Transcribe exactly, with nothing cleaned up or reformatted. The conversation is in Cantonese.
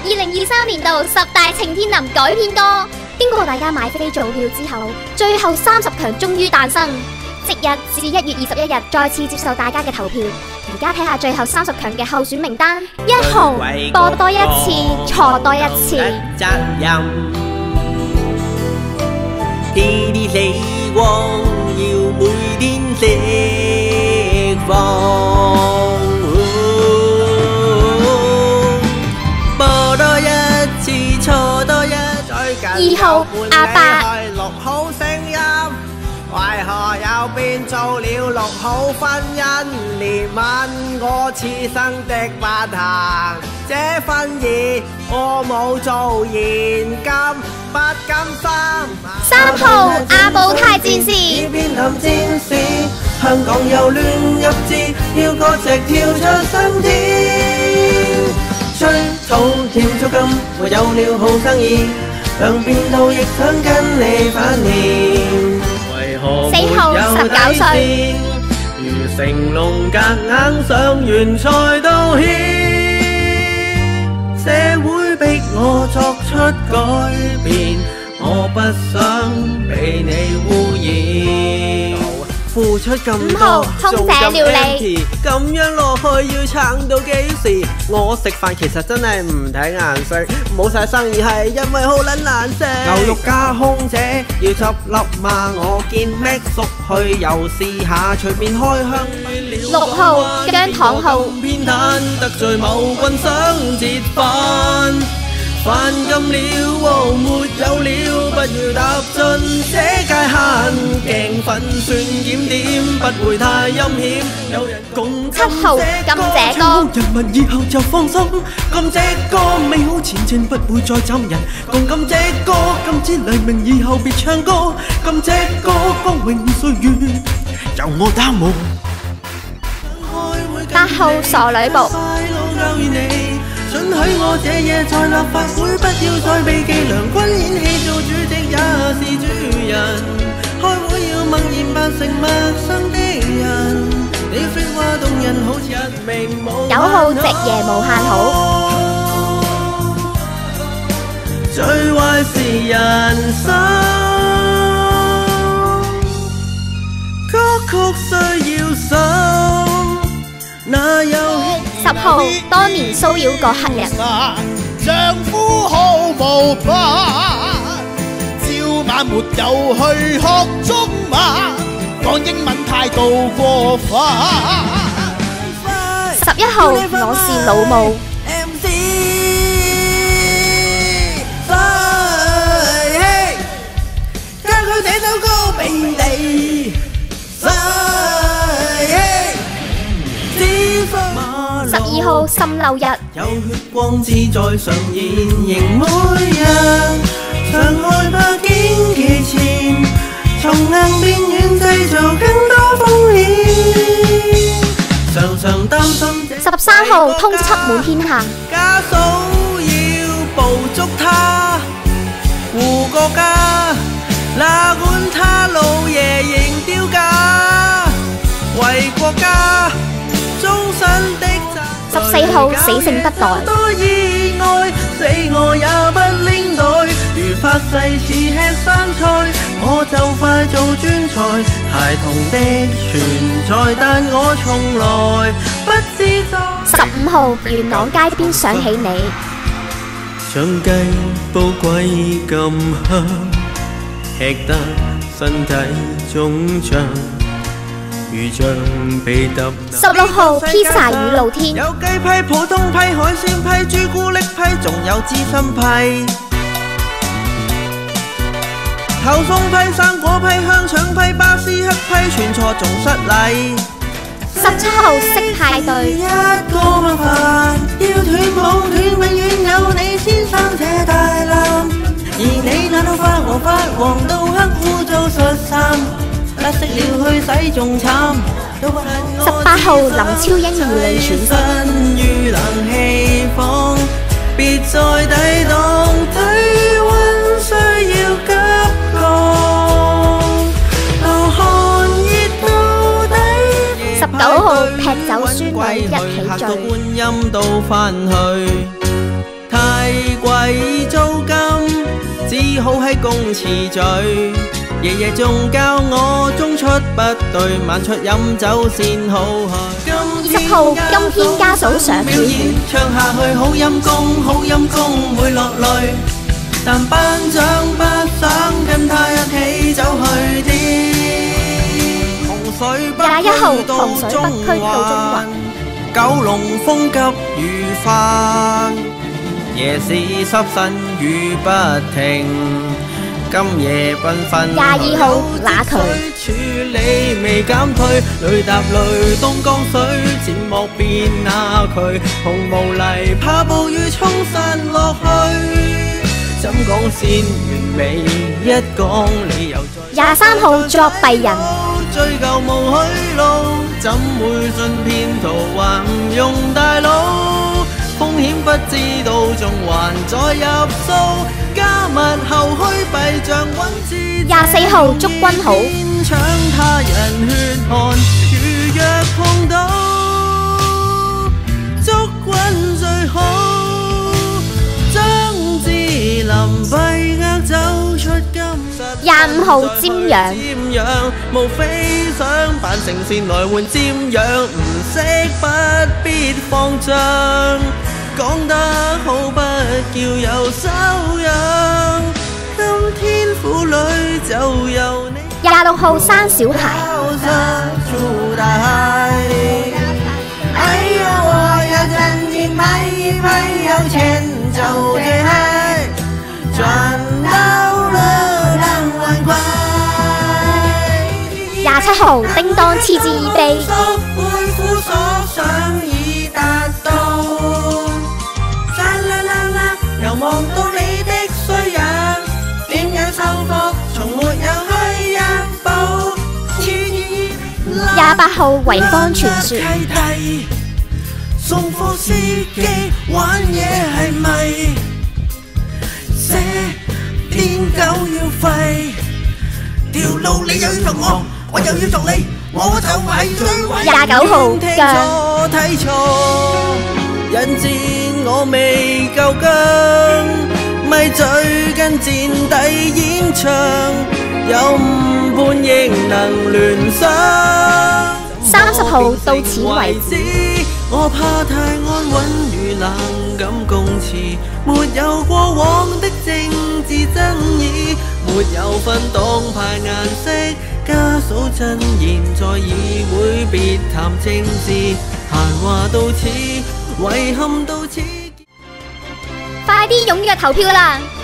二零二三年度十大晴天林改編歌。經過大家買飛做票之後，最後三十強終於誕生。即日至一月二十一日再次接受大家嘅投票。而家睇下最後三十強嘅候選名單：一號播多一次，錯多一次。 責任，天啲死光要每天釋放。播多一次，錯多一次。 二號阿伯。 六號聲音。為何又變做了六號婚姻？憐憫我此生的不幸，這婚儀我冇做現金，不甘心。 三號阿布泰戰士， 偏臨戰士，香港又亂入字，要割席跳出新天，追討欠租金，沒有了好生意，兩邊都亦想跟你反面。 四號十九歲， 如成龍夾硬上完賽道歉，社會逼我作出改變，我不想被你污染。付出咁多， 空姐料理， 咁樣落去要撐到幾時？我食飯其實真係唔睇顏色，冇晒生意係因為好撚難食。牛肉加空姐要執笠嘛？我見 Mac 叔去又試下，隨便開香。 六號姜糖號， 偏袒得罪某君想折返。犯禁了，哦，沒有了，不要踏進這界限，鏡粉算檢點，不會太陰險。有人共七號甘蔗歌， 人民以後就放心，甘蔗歌美好前程不會再斬人，共甘蔗歌禁止黎明以後別唱歌，甘蔗歌光榮歲月由我擔保。 八號傻女僕。 准許我這夜在立法會，不要再被伎倆軍演戲做主席也是主人。開會要默然扮成陌生的人，你說話動人好似一名無。 九號夕夜無限好。 最壞是人生，歌曲需要心，哪有？ 十號當年騷擾過黑人， 丈夫好無法，朝晚沒有去學中文，講英文態度過分。 十一號我是老母， 將佢這首歌俾你。 十二號滲漏日， 有血光之再上演，仍每日常害怕經期前，從硬變軟製造更多風險，常常擔心。 十三號通緝滿天下， 家嫂要捕捉他，護國家，哪管他老爺仍丟架，為國家終身的。 十四號死性不代， 多意外死我也不拎袋，如發誓是吃生菜，我就快做專才。孩童的存在，但我從來不知在。 十五號元朗街邊想起你， 像雞煲鬼咁香，吃得身體腫脹。 十六號披薩與露天， 有雞批、普通批、海鮮批、朱古力批，仲有芝心批。頭餸批、生果批、香腸批、巴斯克批，全錯仲失禮。 十七號式派對， 一個麻煩要斷冇斷，永遠有你先生這大男，而你那頭髮黃發黃到黑污糟恤衫。不識了去洗仲慘。 十八號林超英如你全身於冷氣房，別再抵擋，體溫需要急降，流汗熱到底。 十九號劈酒孫女一起醉， 觀音都返去。太好喺公詞序，爺爺仲教我中出不對，晚出飲酒先好去。 二十號今天家嫂上表演唱下去，好陰功，好陰功會落淚，但班長不想跟他一起走去添。洪水北廿一號區到洪水北區到中環， 九龍風急雨翻，夜市濕身雨不停，今夜繽紛。 廿二號那渠處理未減退，淚搭淚東江水，漸莫變那渠，紅毛泥怕暴雨沖散落去。怎講先完美？一講理由再廿三號作弊人， 追究無許路，怎會信騙徒還唔用大腦？風險不知道，仲還在入數，加密後虛幣像滾字。 廿四號祝君好， 搶他人血汗，如若碰到祝君最好。張智霖閉額走出金石。 廿五號瞻仰， 瞻仰無非想扮成善來換瞻仰，唔識不必放仗，講得好不叫有修養。今天婦女就由你。 廿六號生小孩， 出大海。哎呀，我要真情拍一拍，有錢就最嗨，賺到了兩萬塊。 廿七號叮當嗤之以鼻， 背負所想已達到。沙啦啦啦，又望到你的衰樣，點樣收復？從沒有去人報。 廿八號維邦傳說， 送貨司機玩嘢係咪？寫癲狗要廢，條路你又要同我，我又要同你，我就係最壞。 廿九號聽錯睇錯，引戰我未夠薑，咪嘴跟戰底演唱，有誤判亦能聯想。 三十號到此為止。 我怕太安穩如冷感共詞，沒有過往的政治爭議，沒有分黨派顏色，家嫂真言在議會別談政治，閒話到此，遺憾到此。 快啲踴躍投票啦！